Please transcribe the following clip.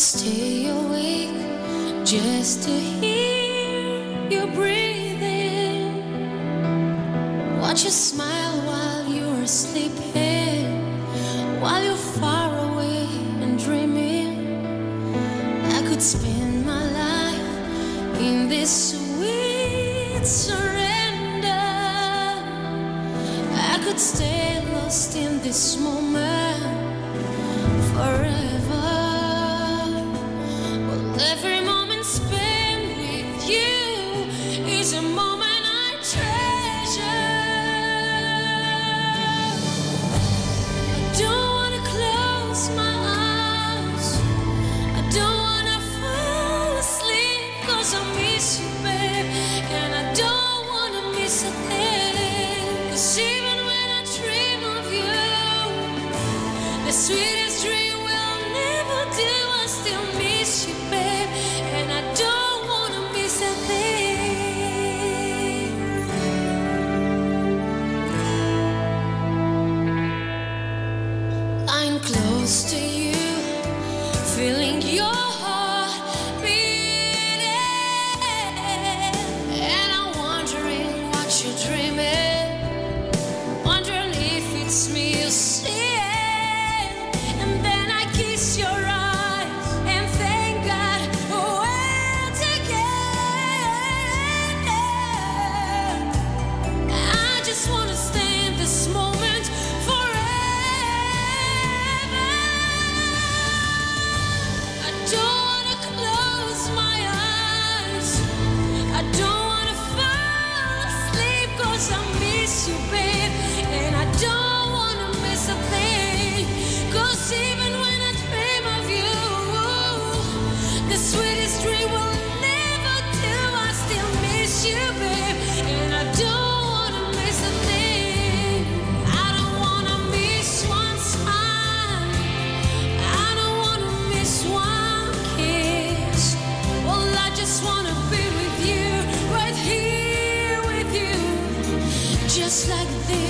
stay awake just to hear you breathing. Watch you smile while you're sleeping, while you're far away and dreaming. I could spend my life in this sweet surrender. I could stay lost in this moment forever. Well, every moment spent with you is a moment I treasure. I don't wanna close my eyes, I don't wanna fall asleep, 'cause I miss you, babe, and I don't wanna miss a thing. 'Cause even when I dream of you, the sweetest dream will never do. I still miss you, babe, and I don't wanna miss a thing. I'm close to you, feeling your heart beating, and I'm wondering what you're dreaming, wondering if it's me you see. And then I kiss your eyes and thank God we're together. I just wanna stay in this moment forever. I don't wanna close my eyes, I don't wanna fall asleep, 'cause I miss you, babe, and I don't wanna miss a thing. 'Cause even when I dream of you, the sweetest dream will never do. I still miss you, babe, and I don't wanna miss a thing. I don't wanna miss one smile, I don't wanna miss one kiss. Well, I just wanna be with you, right here with you, just like this.